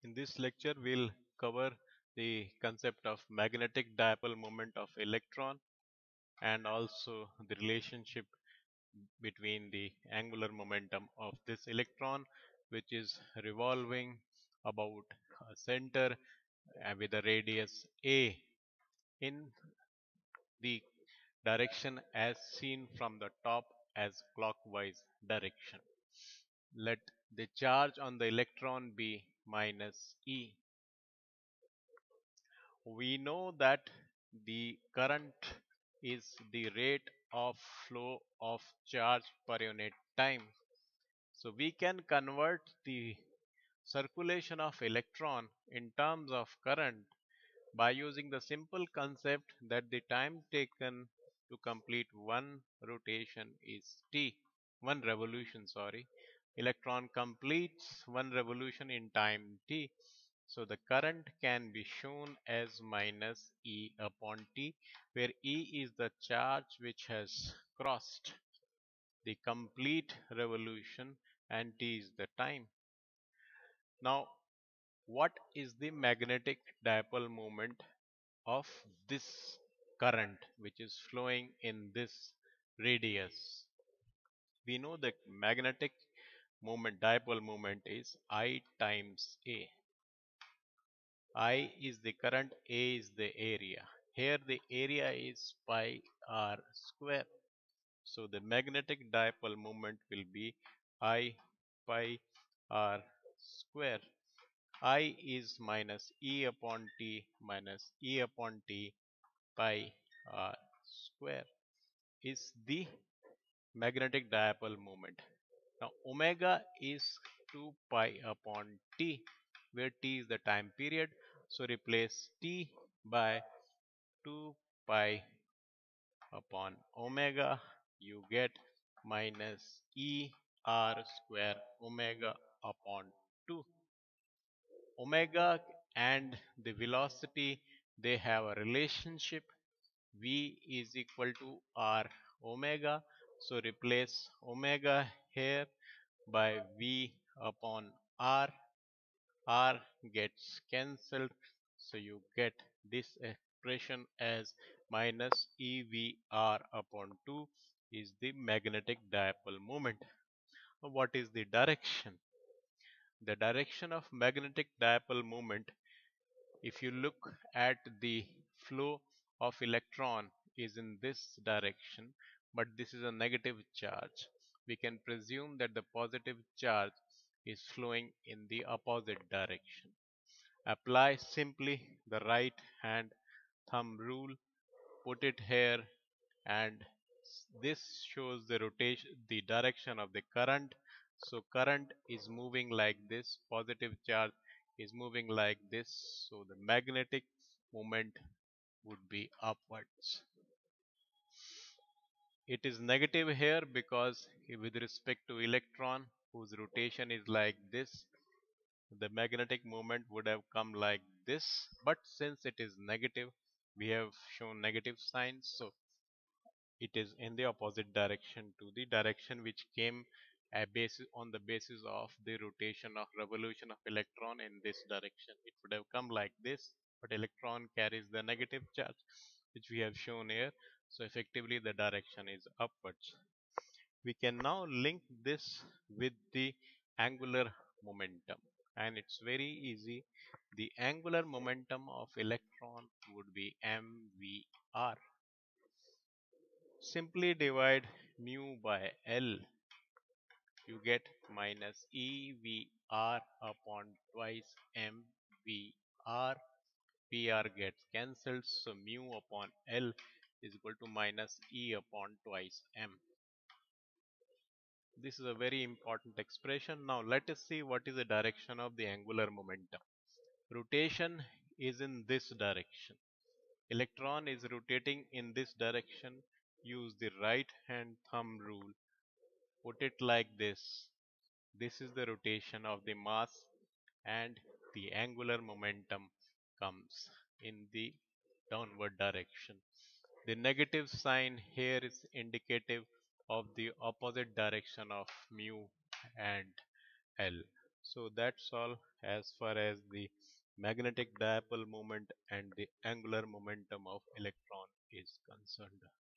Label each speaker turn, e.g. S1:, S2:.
S1: In this lecture, we'll cover the concept of magnetic dipole moment of electron and also the relationship between the angular momentum of this electron, which is revolving about a center with a radius a in the direction as seen from the top as clockwise direction. Let the charge on the electron be minus e. We know that the current is the rate of flow of charge per unit time. So we can convert the circulation of electron in terms of current by using the simple concept that the time taken to complete one rotation is t, one revolution, sorry. Electron completes one revolution in time t. So the current can be shown as minus E upon T, where E is the charge which has crossed the complete revolution and T is the time. Now, what is the magnetic dipole moment of this current which is flowing in this radius? We know that magnetic moment, dipole moment is I times A. I is the current, A is the area. Here the area is pi r square. So the magnetic dipole moment will be I pi r square. I is minus E upon T minus E upon T pi r square is the magnetic dipole moment. Now omega is 2 pi upon T, where T is the time period. So replace T by 2 pi upon omega, you get minus E r square omega upon 2. Omega and the velocity, they have a relationship. V is equal to r omega. So replace omega here by V upon r. R gets cancelled, so you get this expression as minus EVR upon 2 is the magnetic dipole moment. What is the direction? The direction of magnetic dipole moment, if you look at the flow of electron, is in this direction, but this is a negative charge. We can presume that the positive charge is flowing in the opposite direction. Apply simply the right hand thumb rule, put it here, and this shows the rotation, the direction of the current. So current is moving like this, positive charge is moving like this, so the magnetic moment would be upwards. It is negative here because with respect to electron whose rotation is like this, the magnetic moment would have come like this, but since it is negative, we have shown negative signs, so it is in the opposite direction to the direction which came on the basis of the rotation of revolution of electron in this direction. It would have come like this, but electron carries the negative charge which we have shown here, so effectively the direction is upwards. We can now link this with the angular momentum, and it's very easy. The angular momentum of electron would be mvr. Simply divide mu by L, you get minus EVR upon twice mvr. Vr gets cancelled, so mu upon L is equal to minus E upon twice m. This is a very important expression. Now let us see what is the direction of the angular momentum. Rotation is in this direction. Electron is rotating in this direction. Use the right hand thumb rule. Put it like this. This is the rotation of the mass, and the angular momentum comes in the downward direction. The negative sign here is indicative of the opposite direction of mu and L. So that's all as far as the magnetic dipole moment and the angular momentum of electron is concerned.